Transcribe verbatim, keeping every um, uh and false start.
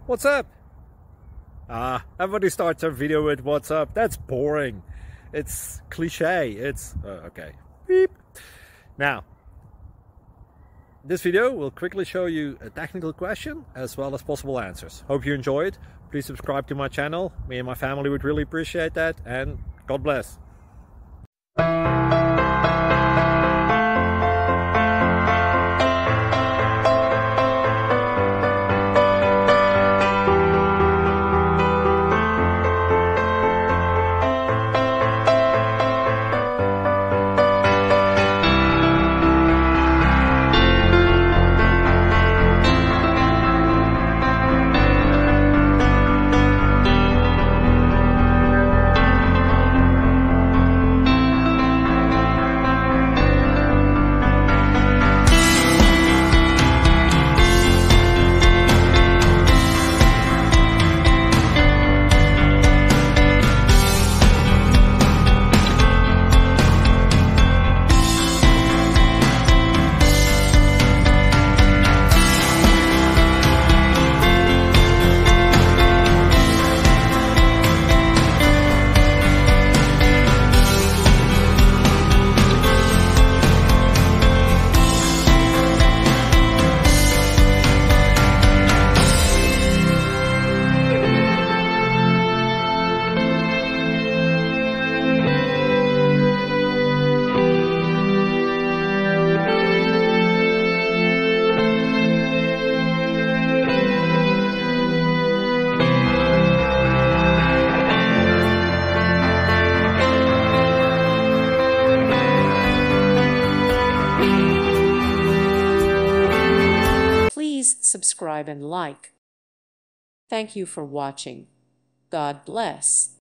What's up? Ah, everybody starts their video with what's up. That's boring. It's cliche. It's uh, okay. Beep. Now, this video will quickly show you a technical question as well as possible answers. Hope you enjoy it. Please subscribe to my channel. Me and my family would really appreciate that, and God bless. Please subscribe and like. Thank you for watching. God bless.